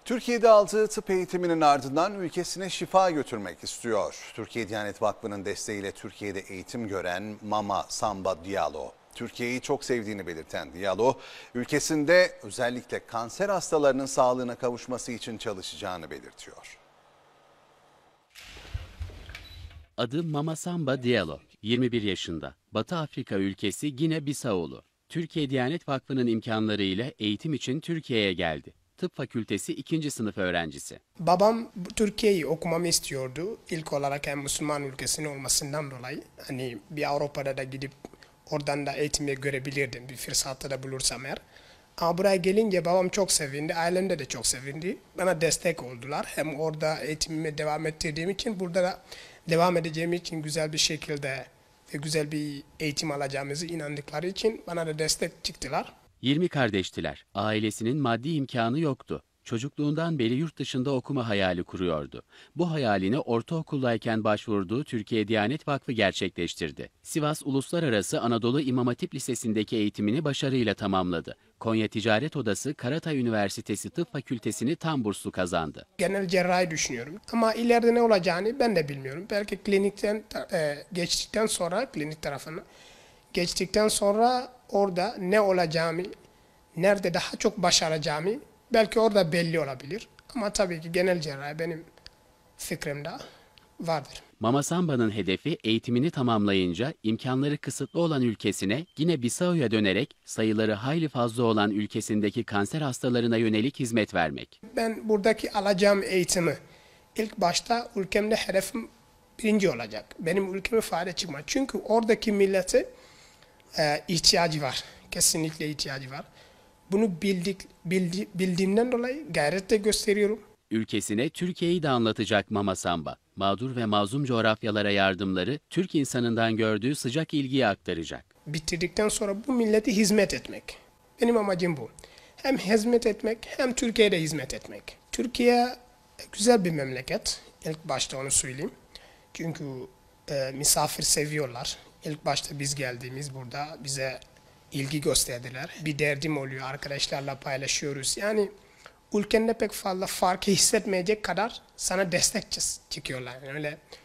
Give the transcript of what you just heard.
Türkiye'de aldığı tıp eğitiminin ardından ülkesine şifa götürmek istiyor. Türkiye Diyanet Vakfı'nın desteğiyle Türkiye'de eğitim gören Mama Samba Diallo, Türkiye'yi çok sevdiğini belirten Diallo, ülkesinde özellikle kanser hastalarının sağlığına kavuşması için çalışacağını belirtiyor. Adı Mama Samba Diallo, 21 yaşında, Batı Afrika ülkesi Gine-Bissau'lu. Türkiye Diyanet Vakfı'nın imkanlarıyla eğitim için Türkiye'ye geldi. Tıp Fakültesi 2. sınıf öğrencisi. Babam Türkiye'yi okumamı istiyordu. İlk olarak hem Müslüman ülkesinin olmasından dolayı. Hani bir Avrupa'da da gidip oradan da eğitimi görebilirdim bir fırsatı da bulursam eğer. Ama buraya gelince babam çok sevindi, ailemde de çok sevindi. Bana destek oldular. Hem orada eğitimimi devam ettirdiğim için, burada da devam edeceğim için güzel bir şekilde ve güzel bir eğitim alacağımızı inandıkları için bana da destek çıktılar. 20 kardeştiler. Ailesinin maddi imkanı yoktu. Çocukluğundan beri yurt dışında okuma hayali kuruyordu. Bu hayalini ortaokuldayken başvurduğu Türkiye Diyanet Vakfı gerçekleştirdi. Sivas Uluslararası Anadolu İmam Hatip Lisesi'ndeki eğitimini başarıyla tamamladı. Konya Ticaret Odası Karatay Üniversitesi Tıp Fakültesini tam burslu kazandı. Genel cerrahi düşünüyorum ama ileride ne olacağını ben de bilmiyorum. Belki klinikten geçtikten sonra, klinik tarafına geçtikten sonra orada ne olacağımı, nerede daha çok başaracağımı belki orada belli olabilir. Ama tabii ki genel cerrahi benim fikrimde vardır. Mama Samba'nın hedefi eğitimini tamamlayınca imkanları kısıtlı olan ülkesine Gine-Bissau'ya dönerek sayıları hayli fazla olan ülkesindeki kanser hastalarına yönelik hizmet vermek. Ben buradaki alacağım eğitimi ilk başta ülkemde hedefim birinci olacak. Benim ülkeme fayda çıkmak. Çünkü oradaki millete ihtiyacı var. Kesinlikle ihtiyacı var. Bunu bildiğimden dolayı gayret de gösteriyorum. Ülkesine Türkiye'yi de anlatacak Mama Samba. Mağdur ve mazlum coğrafyalara yardımları Türk insanından gördüğü sıcak ilgiyi aktaracak. Bitirdikten sonra bu millete hizmet etmek. Benim amacım bu. Hem hizmet etmek hem Türkiye'de hizmet etmek. Türkiye güzel bir memleket. İlk başta onu söyleyeyim. Çünkü misafir seviyorlar. İlk başta biz geldiğimiz burada bize ilgi gösterdiler. Bir derdim oluyor, arkadaşlarla paylaşıyoruz. Yani ülkende pek fazla farkı hissetmeyecek kadar sana destek çıkıyorlar. Yani öyle